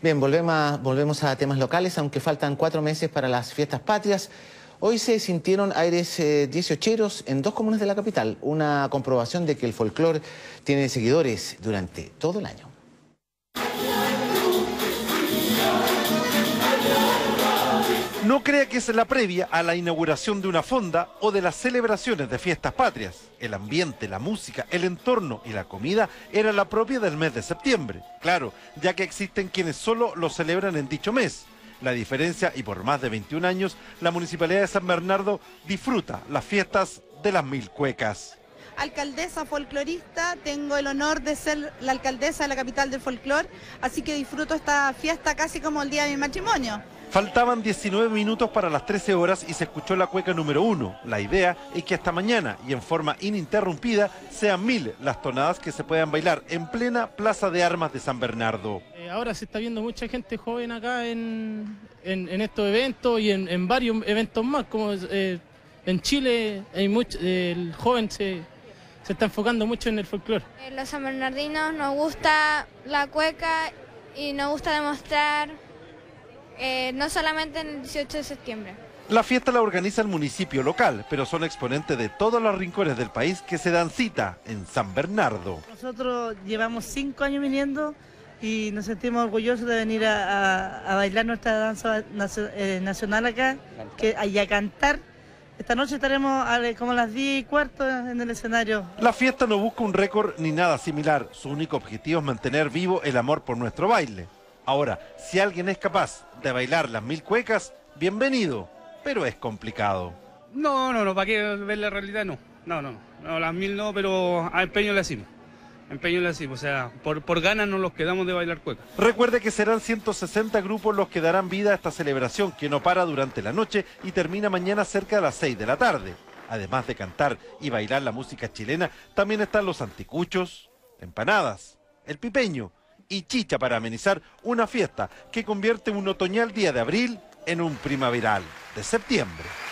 Bien, volvemos a temas locales, aunque faltan 4 meses para las fiestas patrias. Hoy se sintieron aires 18eros en 2 comunas de la capital, una comprobación de que el folclore tiene seguidores durante todo el año. No crea que es la previa a la inauguración de una fonda o de las celebraciones de fiestas patrias. El ambiente, la música, el entorno y la comida era la propia del mes de septiembre. Claro, ya que existen quienes solo lo celebran en dicho mes. La diferencia, y por más de 21 años, la Municipalidad de San Bernardo disfruta las fiestas de las 1000 cuecas. Alcaldesa folclorista, tengo el honor de ser la alcaldesa de la capital del folclore, así que disfruto esta fiesta casi como el día de mi matrimonio. Faltaban 19 minutos para las 13 horas y se escuchó la cueca número 1. La idea es que hasta mañana y en forma ininterrumpida sean 1000 las tonadas que se puedan bailar en plena Plaza de Armas de San Bernardo. Ahora se está viendo mucha gente joven acá en estos eventos y en varios eventos más, como en Chile hay el joven se está enfocando mucho en el folclore. Los sanbernardinos nos gusta la cueca y nos gusta demostrar, no solamente en el 18 de septiembre. La fiesta la organiza el municipio local, pero son exponentes de todos los rincones del país que se dan cita en San Bernardo. Nosotros llevamos 5 años viniendo y nos sentimos orgullosos de venir a bailar nuestra danza nacional acá y a cantar. Esta noche estaremos como a las 10:15 en el escenario. La fiesta no busca un récord ni nada similar. Su único objetivo es mantener vivo el amor por nuestro baile. Ahora, si alguien es capaz de bailar las 1000 cuecas, bienvenido, pero es complicado. No, ¿para qué ver la realidad? No, las 1000 no, pero a empeño le hacemos. O sea, por ganas no los quedamos de bailar cueca. Recuerde que serán 160 grupos los que darán vida a esta celebración que no para durante la noche y termina mañana cerca de las 6 de la tarde. Además de cantar y bailar la música chilena, también están los anticuchos, empanadas, el pipeño y chicha para amenizar una fiesta que convierte un otoñal día de abril en un primaveral de septiembre.